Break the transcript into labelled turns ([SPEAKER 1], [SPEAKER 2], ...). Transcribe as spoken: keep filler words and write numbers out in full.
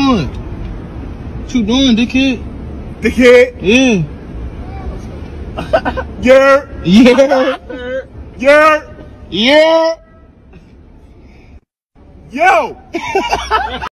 [SPEAKER 1] doing? What you doing, dickhead?
[SPEAKER 2] Dickhead?
[SPEAKER 1] Yeah.
[SPEAKER 2] Yurr.
[SPEAKER 1] Yeah.
[SPEAKER 2] Yurr.
[SPEAKER 1] Yeah.
[SPEAKER 2] Yo.